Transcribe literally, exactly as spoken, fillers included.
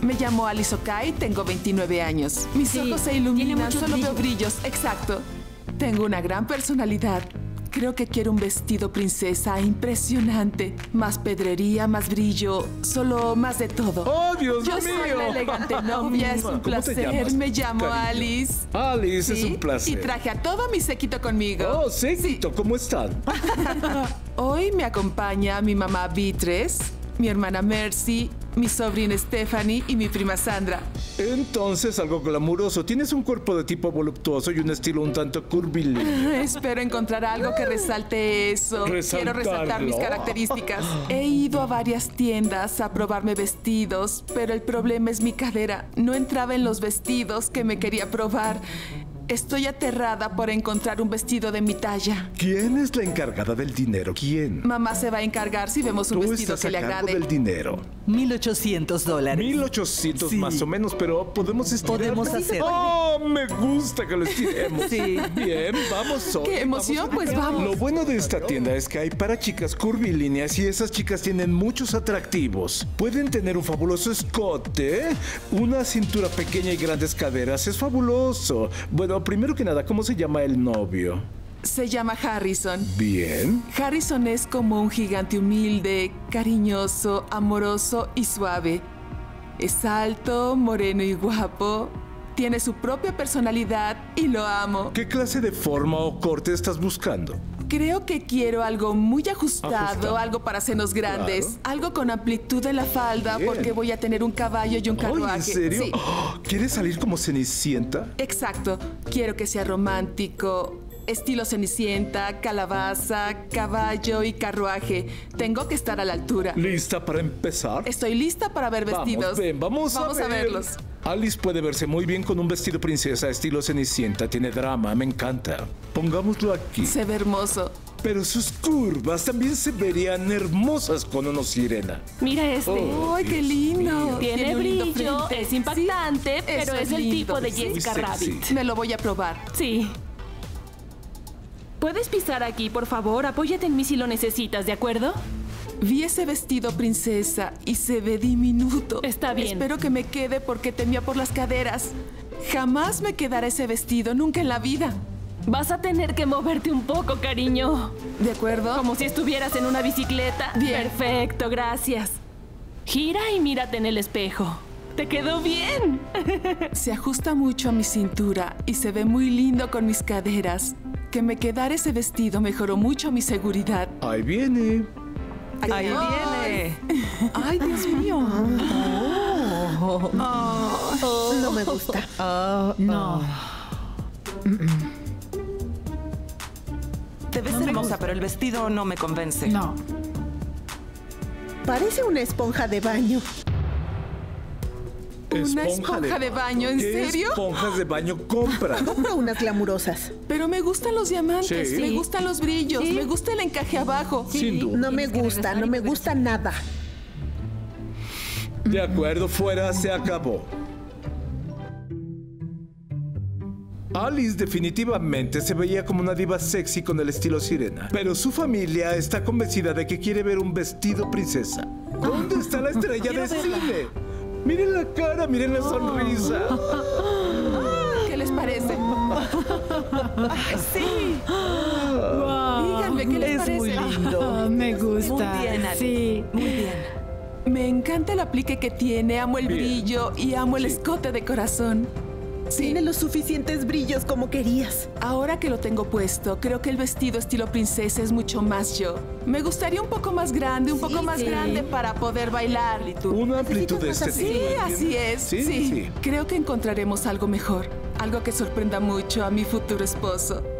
Me llamo Alice Okai, tengo veintinueve años. Mis Sí, ojos se tiene iluminan, mucho solo brillo. veo brillos. Exacto. Tengo una gran personalidad. Creo que quiero un vestido princesa impresionante. Más pedrería, más brillo, solo más de todo. ¡Oh, Dios Yo mío! soy la elegante novia, es un ¿Cómo te placer. llamas, Me llamo cariño? Alice. Alice, es ¿Sí? un placer. Y traje a todo mi séquito conmigo. Oh, séquito, ¿cómo están? Hoy me acompaña mi mamá Beatrice, mi hermana Mercy, mi sobrina Stephanie y mi prima Sandra. Entonces, algo glamuroso. Tienes un cuerpo de tipo voluptuoso y un estilo un tanto curvilíneo. Espero encontrar algo que resalte eso. Quiero resaltar mis ¿Resaltarlo? características. He ido a varias tiendas a probarme vestidos, pero el problema es mi cadera. No entraba en los vestidos que me quería probar. Estoy aterrada por encontrar un vestido de mi talla. ¿Quién es la encargada del dinero? ¿Quién? Mamá se va a encargar si vemos un Tú vestido estás que a le cargo agrade. del dinero. mil ochocientos dólares. mil ochocientos Sí. más o menos, pero podemos estirar. Podemos hacerlo. ¡Oh, me gusta que lo estiremos! Sí. Bien, vamos hoy. ¡Qué emoción! vamos. Pues vamos. Lo bueno de esta tienda es que hay para chicas curvilíneas y esas chicas tienen muchos atractivos. Pueden tener un fabuloso escote, una cintura pequeña y grandes caderas. Es fabuloso. Bueno, primero que nada, ¿cómo se llama el novio? Se llama Harrison. Bien. Harrison es como un gigante humilde, cariñoso, amoroso y suave. Es alto, moreno y guapo. Tiene su propia personalidad y lo amo. ¿Qué clase de forma o corte estás buscando? Creo que quiero algo muy ajustado, Ajustado. algo para senos grandes, Claro. algo con amplitud en la falda, Bien. porque voy a tener un caballo y un Ay, carruaje. ¿en serio? Sí, Oh, ¿quieres salir como Cenicienta? exacto. Quiero que sea romántico, estilo Cenicienta, calabaza, caballo y carruaje. Tengo que estar a la altura. ¿Lista para empezar? Estoy lista para ver vestidos. Vamos, ven, vamos, Vamos a, a ver. verlos. Alice puede verse muy bien con un vestido princesa estilo Cenicienta. Tiene drama, me encanta. Pongámoslo aquí. Se ve hermoso. Pero sus curvas también se verían hermosas con unos sirena. Mira este. Oh, ¡Ay, qué Dios lindo! mío. Tiene un lindo brillo, frente. es impactante, Sí, pero eso es el lindo. tipo de Sí. Jessica Muy sexy. Rabbit. Me lo voy a probar. Sí. ¿Puedes pisar aquí, por favor? Apóyate en mí si lo necesitas, ¿de acuerdo? Vi ese vestido princesa y se ve diminuto. Está bien. Espero que me quede porque temía por las caderas. Jamás me quedará ese vestido, nunca en la vida. Vas a tener que moverte un poco, cariño. ¿De acuerdo? Como si estuvieras en una bicicleta. Bien. Perfecto, gracias. Gira y mírate en el espejo. ¡Te quedó bien! Se ajusta mucho a mi cintura y se ve muy lindo con mis caderas. Que me quedara ese vestido mejoró mucho mi seguridad. Ahí viene. Ahí viene. ¡Ay, Dios mío! No me gusta. Ah, No. te ves hermosa, pero el vestido no me convence. No. Parece una esponja de baño. ¿Una esponja de baño? ¿En ¿Qué serio? esponjas de baño compra? Compra unas glamurosas. Pero me gustan los diamantes, Sí. me gustan los brillos, me gusta el encaje abajo. Sin duda. No me Tienes que gusta, regresar no y me poder gusta nada. De acuerdo, fuera, se acabó. Alice definitivamente se veía como una diva sexy con el estilo sirena, pero su familia está convencida de que quiere ver un vestido princesa. ¿Dónde está la estrella de cine? Miren la cara, miren la sonrisa. ¿Qué les parece? Sí. Díganme, ¿qué les Es parece? muy lindo. Ah, me gusta. Muy bien, Ali. Sí. Muy bien. Me encanta el aplique que tiene, amo el Bien. brillo y amo el Sí. escote de corazón. Tiene los suficientes brillos como querías. Ahora que lo tengo puesto, creo que el vestido estilo princesa es mucho más yo. Me gustaría un poco más grande, un poco más sí. grande para poder bailar. Una amplitud de este Sí, tipo. así es. Sí, Sí, sí. Creo que encontraremos algo mejor. Algo que sorprenda mucho a mi futuro esposo.